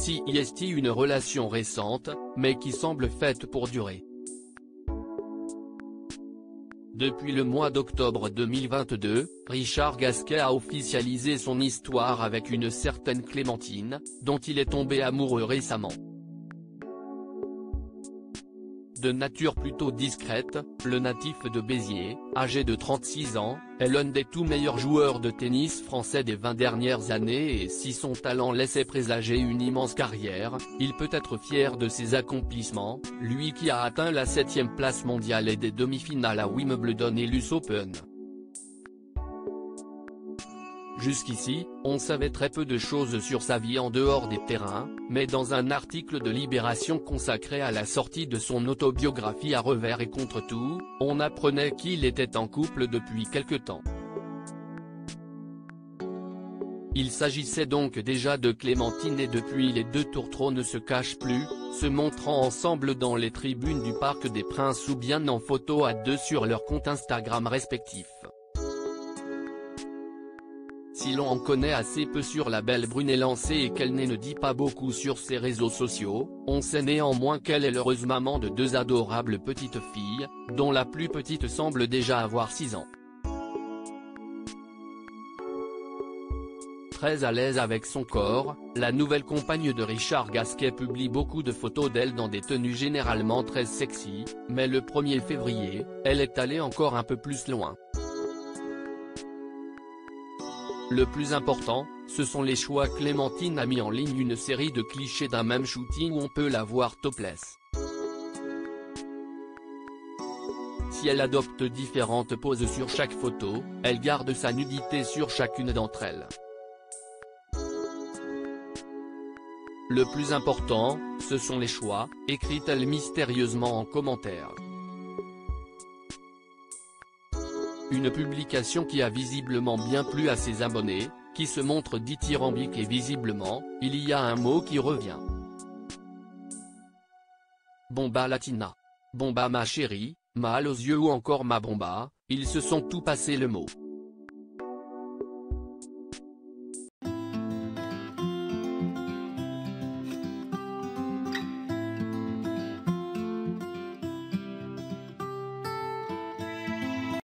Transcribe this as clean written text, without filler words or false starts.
si est une relation récente, mais qui semble faite pour durer. Depuis le mois d'octobre 2022, Richard Gasquet a officialisé son histoire avec une certaine Clémentine, dont il est tombé amoureux récemment. De nature plutôt discrète, le natif de Béziers, âgé de 36 ans, est l'un des tout meilleurs joueurs de tennis français des 20 dernières années et si son talent laissait présager une immense carrière, il peut être fier de ses accomplissements, lui qui a atteint la 7e place mondiale et des demi-finales à Wimbledon et l'US Open. Jusqu'ici, on savait très peu de choses sur sa vie en dehors des terrains, mais dans un article de Libération consacré à la sortie de son autobiographie À revers et contre tout, on apprenait qu'il était en couple depuis quelque temps. Il s'agissait donc déjà de Clémentine et depuis les deux tourtereaux ne se cachent plus, se montrant ensemble dans les tribunes du Parc des Princes ou bien en photo à deux sur leurs comptes Instagram respectifs. Si l'on en connaît assez peu sur la belle brune élancée et qu'elle ne dit pas beaucoup sur ses réseaux sociaux, on sait néanmoins qu'elle est l'heureuse maman de deux adorables petites filles, dont la plus petite semble déjà avoir 6 ans. Très à l'aise avec son corps, la nouvelle compagne de Richard Gasquet publie beaucoup de photos d'elle dans des tenues généralement très sexy, mais le 1er février, elle est allée encore un peu plus loin. Le plus important, ce sont les choix. Clémentine a mis en ligne une série de clichés d'un même shooting où on peut la voir topless. Si elle adopte différentes poses sur chaque photo, elle garde sa nudité sur chacune d'entre elles. Le plus important, ce sont les choix, écrit-elle mystérieusement en commentaire. Une publication qui a visiblement bien plu à ses abonnés, qui se montre dithyrambique et visiblement, il y a un mot qui revient. Bomba latina. Bomba ma chérie, mal aux yeux ou encore ma bomba, ils se sont tout passé le mot.